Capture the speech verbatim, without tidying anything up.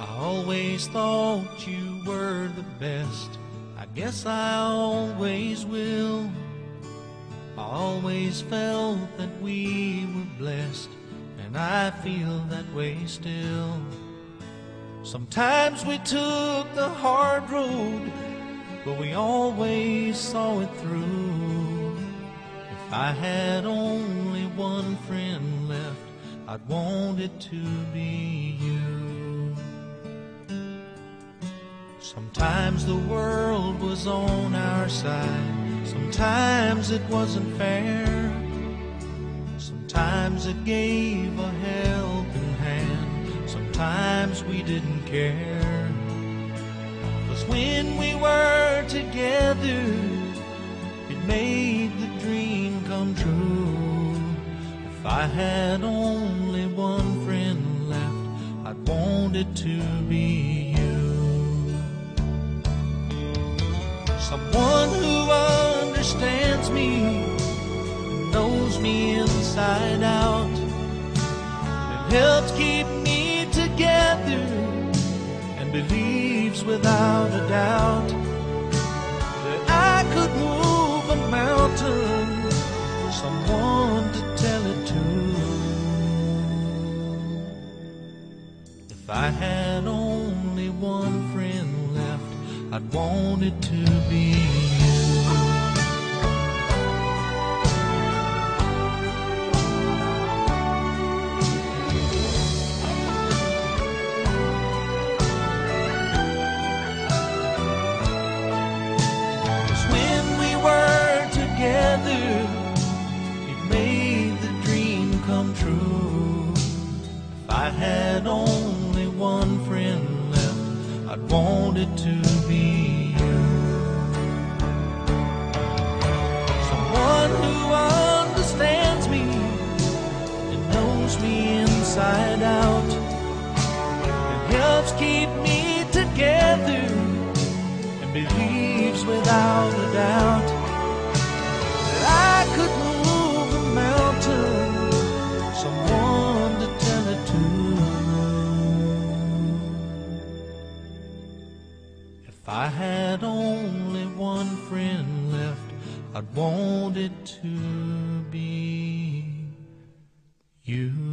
I always thought you were the best. I guess I always will. I always felt that we were blessed, and I feel that way still. Sometimes we took the hard road, but we always saw it through. If I had only one friend left, I'd want it to be you. Sometimes the world was on our side, sometimes it wasn't fair. Sometimes it gave a helping hand, sometimes we didn't care. 'Cause when we were together, it made the dream come true. If I had only one friend left, I'd want it to be you. Someone who understands me, knows me inside out, and helps keep me together, and believes without a doubt that I could move a mountain. Someone to tell it to. If I had only one friend left, I'd want it to be you. It made the dream come true. If I had only one friend left, I'd want it to be you. Someone who understands me and knows me inside out, and helps keep me together, and believes without a doubt I could move a mountain. Someone to tell it to. If I had only one friend left, I'd want it to be you.